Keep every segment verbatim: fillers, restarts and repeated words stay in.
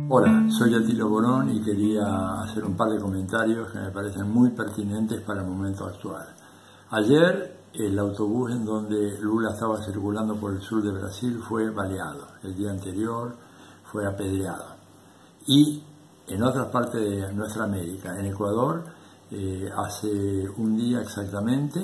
Hola, soy Atilio Borón y quería hacer un par de comentarios que me parecen muy pertinentes para el momento actual. Ayer el autobús en donde Lula estaba circulando por el sur de Brasil fue baleado, el día anterior fue apedreado. Y en otras partes de nuestra América, en Ecuador, eh, hace un día exactamente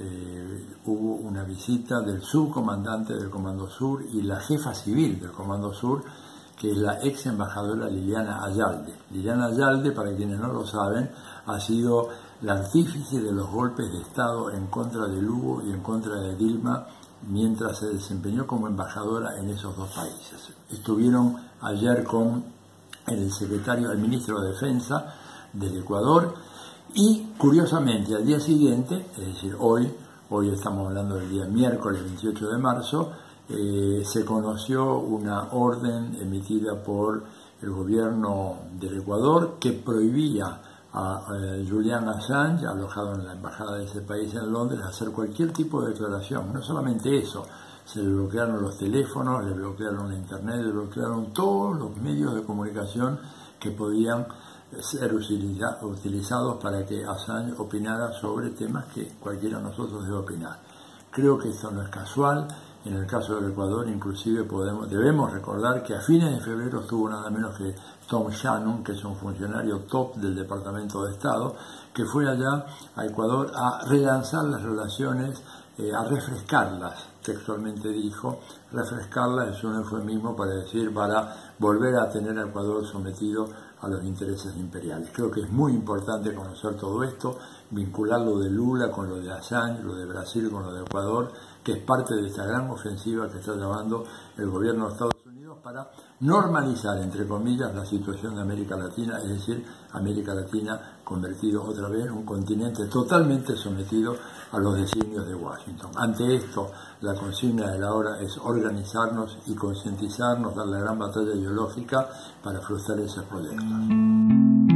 eh, hubo una visita del subcomandante del Comando Sur y la jefa civil del Comando Sur, que es la ex embajadora Liliana Ayalde. Liliana Ayalde, para quienes no lo saben, ha sido la artífice de los golpes de Estado en contra de Lugo y en contra de Dilma mientras se desempeñó como embajadora en esos dos países. Estuvieron ayer con el secretario, el ministro de Defensa del Ecuador y, curiosamente, al día siguiente, es decir, hoy, hoy estamos hablando del día miércoles veintiocho de marzo, Eh, se conoció una orden emitida por el gobierno del Ecuador que prohibía a, a Julian Assange, alojado en la embajada de ese país en Londres, hacer cualquier tipo de declaración. No solamente eso, se le bloquearon los teléfonos, le bloquearon la internet, le bloquearon todos los medios de comunicación que podían ser utiliza, utilizados para que Assange opinara sobre temas que cualquiera de nosotros debe opinar. Creo que esto no es casual. En el caso del Ecuador, inclusive, podemos, debemos recordar que a fines de febrero estuvo nada menos que Tom Shannon, que es un funcionario top del Departamento de Estado, que fue allá a Ecuador a relanzar las relaciones, eh, a refrescarlas, textualmente dijo. Refrescarlas es un eufemismo para decir, para volver a tener a Ecuador sometido a los intereses imperiales. Creo que es muy importante conocer todo esto, vincular lo de Lula con lo de Assange, lo de Brasil con lo de Ecuador, que es parte de esta gran ofensiva que está llevando el gobierno de Estados Unidos para normalizar, entre comillas, la situación de América Latina, es decir, América Latina convertido otra vez en un continente totalmente sometido a los designios de Washington. Ante esto, la consigna de la hora es organizarnos y concientizarnos, dar la gran batalla ideológica para frustrar esos proyectos.